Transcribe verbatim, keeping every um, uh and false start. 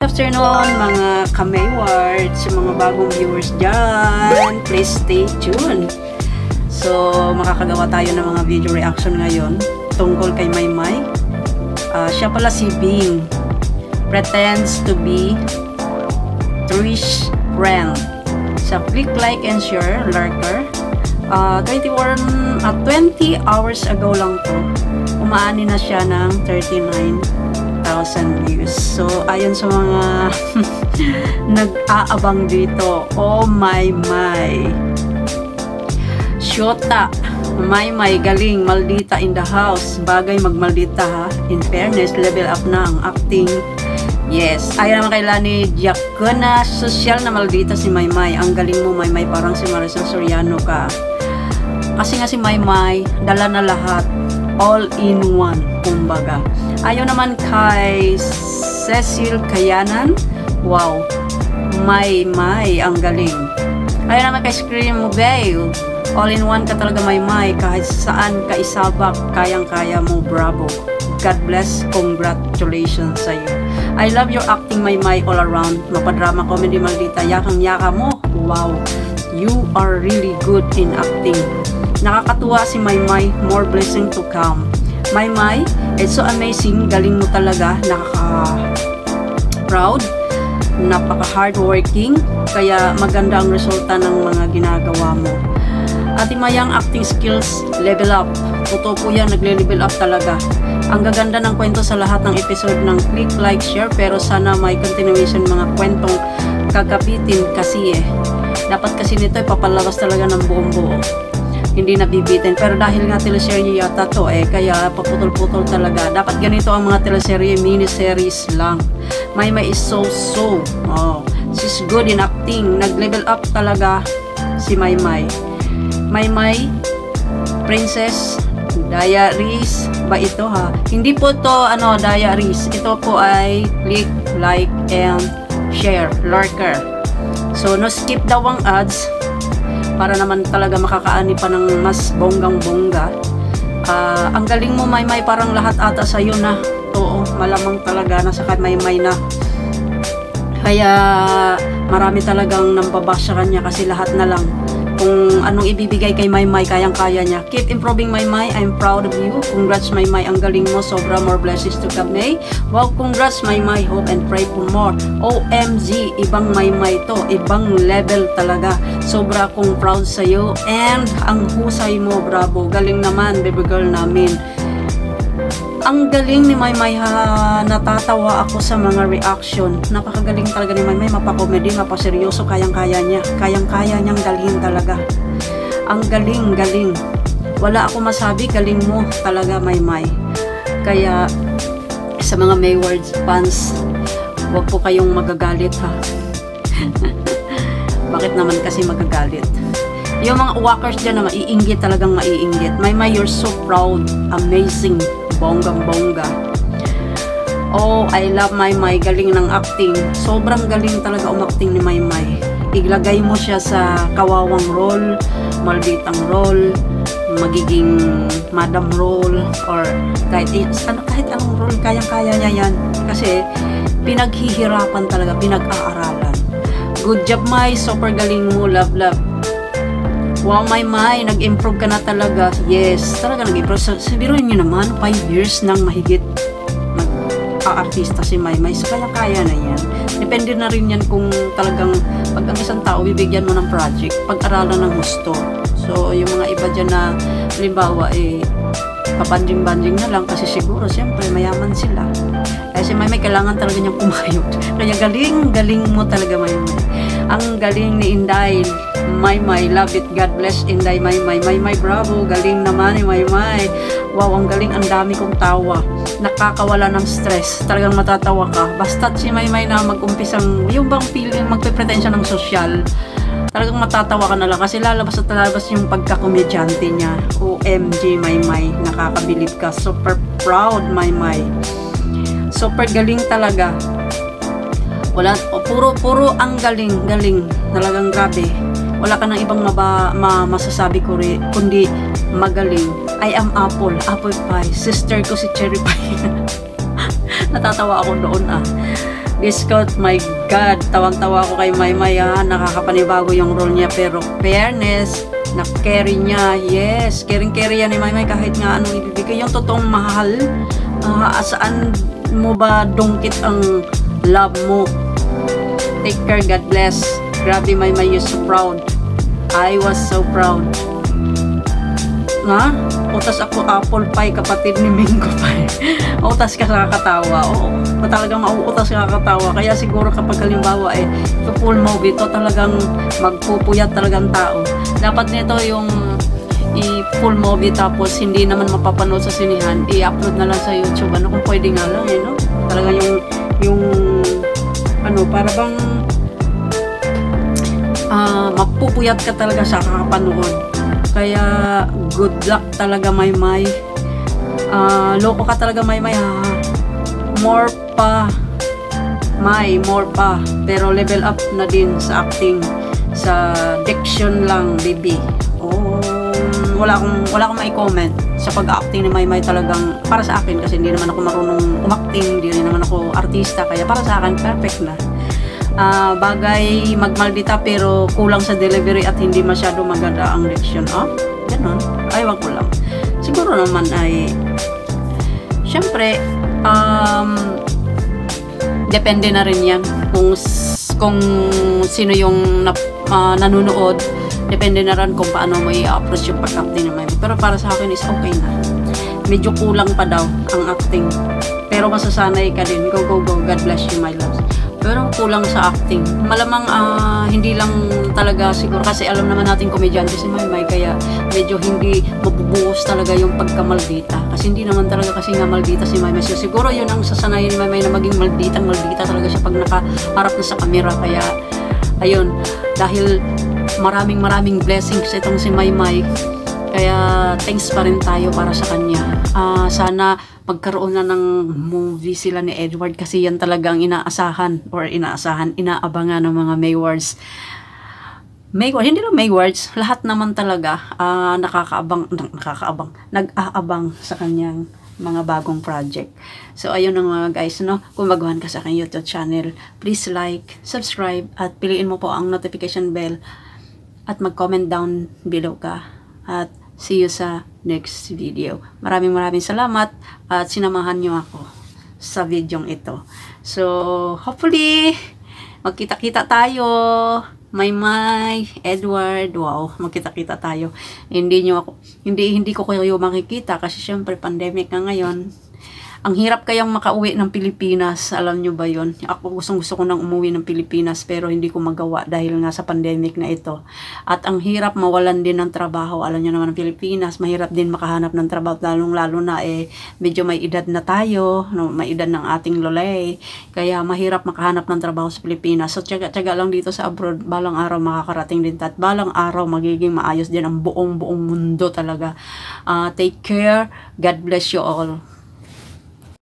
afternoon mga ka-Maywards, mga bagong viewers dyan. Please stay tuned. So, makakagawa tayo ng mga video reaction ngayon tungkol kay Maymay. Uh, siya pala si Bing. Pretends to be Trish friend. Sa click, like, and share, lurker. Uh, twenty-one, uh, twenty hours ago lang to. Umaani na siya ng thirty-nine thousand views. So, ayon sa mga nag-aabang dito. Oh my my. Shota. Maymay, galing. Maldita in the house. Bagay magmaldita ha. In fairness, level up na ang acting. Yes. Ayon naman kay Lani Diacona. Social na maldita si Maymay. Ang galing mo, Maymay. Parang si Maricel Soriano ka. Kasi nga si Maymay, dala na lahat. All in one, kumbaga. Ayaw naman kay Cecil Kayanan. Wow. Maymay, ang galing. Ayaw naman kay Scream Mobile. All in one ka talaga, Maymay. Kahit saan ka isabak, kayang-kaya mo. Bravo. God bless. Congratulations sa iyo. I love your acting, Maymay, all around. Mapadrama, comedy, maldita. Yakang-yaka mo. Wow. You are really good in acting. Nakakatuwa si Maymay. More blessing to come. Maymay, it's so amazing. Galing mo talaga. Nakaka-proud. Napaka-hardworking. Kaya maganda ang resulta ng mga ginagawa mo. Ate Mayang acting skills, level up. Totoo po yan, nagle-level up talaga. Ang gaganda ng kwento sa lahat ng episode ng click, like, share. Pero sana may continuation mga kwentong kagabitin kasi eh. Dapat kasi nito ipapalabas talaga ng buong buo. Hindi nabibitin. Pero dahil nga teleserye yata to eh, kaya paputol-putol talaga. Dapat ganito ang mga teleserye, miniseries lang. Maymay is so so. Oh, she's good in acting. Nag-level up talaga si Maymay. Maymay, Princess Diaries ba ito ha? Hindi po to ano, Diaries. Ito po ay click, like, and share, lurker. So, no skip daw ang ads para naman talaga makakaani pa ng mas bonggang-bongga. Uh, ang galing mo, Maymay, parang lahat ata sa'yo na. Oo, malamang talaga na sa Maymay na. Kaya marami talagang nambabash sa kanya kasi lahat na lang. Kung anong ibibigay kay Maymay, kayang-kaya niya. Keep improving, Maymay. I'm proud of you. Congrats, Maymay. Ang galing mo. Sobra, more blessings to come. Wow, congrats, Maymay. Hope and pray for more. O M G, ibang Maymay to. Ibang level talaga. Sobra akong proud sa'yo. And ang husay mo, bravo. Galing naman, baby girl namin. Ang galing ni Maymay ha. Natatawa ako sa mga reaction. Napakagaling talaga ni Maymay. Mapakomedy, mapaseryoso. Kayang-kaya niya. Kayang-kaya niyang galing talaga. Ang galing, galing. Wala ako masabi. Galing mo talaga, Maymay. Kaya sa mga Maywards fans, huwag po kayong magagalit ha. Bakit naman kasi magagalit? Yung mga walkers dyan na maiinggit, talagang maiinggit. Maymay, you're so proud. Amazing. Bonggang-bongga. Oh, I love Maymay. Galing ng acting. Sobrang galing talaga umacting ni Maymay. Iglagay mo siya sa kawawang role, malditang role, magiging madam role, or kahit, ano, kahit anong role, kayang-kaya niya yan. Kasi pinaghihirapan talaga, pinag-aaralan. Good job, May. Super galing mo. Love, love. Wow, Maymay, nag-improve ka na talaga. Yes, talaga nag-improve. Sabiruin nyo naman, five years nang mahigit nag-aartista si Maymay. So, kaya-kaya na yan. Depende na rin yan kung talagang pag ang isang tao, bibigyan mo ng project, pag-aralan ng gusto. So, yung mga iba dyan na, halimbawa, eh, papanjing-banjing na lang kasi siguro, siyempre, mayaman sila. Kasi Maymay, kailangan talaga niyang pumayot. Kaya galing, galing mo talaga, Maymay. Ang galing ni Inday. Maymay, love it. God bless Inday, Maymay. Maymay, bravo. Galing naman ni Maymay. Wow, ang galing. Ang dami kong tawa. Nakakawala ng stress. Talagang matatawa ka. Basta't si Maymay na mag-umpisang, yung bang feeling, magpe-pretensya ng social, talagang matatawa ka na lang. Kasi lalabas at lalabas yung pagkakomedyante niya. O M G, Maymay. Nakakabilib ka. Super proud, Maymay. Super galing talaga. Wala, oh, puro, puro ang galing, galing. Talagang grabe. Wala ka nang ibang maba, ma, masasabi ko rin, kundi magaling. I am apple, apple pie. Sister ko si cherry pie. Natatawa ako doon ah. Scout, my God, tawang-tawa ako kay Maymay ha, nakakapanibago yung role niya, pero fairness, na-carry niya, yes, caring-carry yan ni Maymay kahit nga anong ibibigay, yung totoong mahal, uh, saan mo ba dungkit ang love mo? Take care, God bless. Grabe Maymay, you're so proud. I was so proud. Nga? Utas ako apple pie, kapatid ni Mingo pie. Utas ka sa kakatawa. Oo, talagang mauutas ka kakatawa. Kaya siguro kapag halimbawa eh, ito full movie, ito talagang magpupuyat talagang tao. Dapat nito yung i-full movie tapos hindi naman mapapanood sa sinihan, i-upload na lang sa YouTube. Ano kung pwede nga lang eh, no? Talaga yung, yung, ano, para bang uh, mapupuyat ka talaga sa kakapanood. Kaya good luck talaga Maymay. Uh, loko ka talaga Maymay ha. More pa. May, more pa. Pero level up na din sa acting. Sa diction lang, baby. Oh, wala akong, wala akong mai-comment sa pag-acting ni Maymay talagang para sa akin kasi hindi naman ako marunong umakting, hindi naman ako artista. Kaya para sa akin, perfect na. Uh, bagay magmaldita pero kulang sa delivery at hindi masyado maganda ang diction. Oh, ganun. Aywan ko lang. Siguro naman ay syempre um, depende na rin yan kung kung sino yung na, uh, nanonood. Depende na rin kung paano mo i-approach yung pag-acting naman. Pero para sa akin is okay na. Medyo kulang pa daw ang acting. Pero masasanay ka din. Go, go, go. God bless you, my loves. Pero kulang sa acting. Malamang uh, hindi lang talaga siguro kasi alam naman natin komedyante si Maymay kaya medyo hindi mabubuhos talaga yung pagkamaldita. Kasi hindi naman talaga kasi nga maldita si Maymay. So, siguro yun ang sasanayin ni Maymay na maging maldita. Maldita talaga siya pag nakaharap na sa camera. Kaya ayun, dahil maraming maraming blessings itong si Maymay. Kaya thanks pa rin tayo para sa kanya. Uh, sana magkaroon na ng movie sila ni Edward kasi yan talagang inaasahan or inaasahan, inaabangan ng mga Maywards. Maywards, hindi lang Maywards, lahat naman talaga uh, nakakaabang, nakakaabang, nag-aabang sa kanyang mga bagong project. So ayun na mga guys, no? Kung baguhan ka sa aking YouTube channel, please like, subscribe, at piliin mo po ang notification bell at mag-comment down below ka. At see you sa next video. Maraming maraming salamat at sinamahan nyo ako sa videong ito. So, hopefully, magkita-kita tayo. Maymay, Edward, wow, magkita-kita tayo. Hindi nyo ako, hindi, hindi ko kayo makikita kasi syempre pandemic na ngayon. Ang hirap kayang makauwi ng Pilipinas, alam nyo ba yon? Ako gustong gusto ko nang umuwi ng Pilipinas pero hindi ko magawa dahil nga sa pandemic na ito. At ang hirap mawalan din ng trabaho, alam nyo naman ng Pilipinas, mahirap din makahanap ng trabaho, lalong lalo na eh, medyo may edad na tayo, no, may edad ng ating lolay, kaya mahirap makahanap ng trabaho sa Pilipinas. So tsaga-tsaga lang dito sa abroad, balang araw makakarating din at balang araw magiging maayos din ang buong buong mundo talaga. Uh, take care, God bless you all.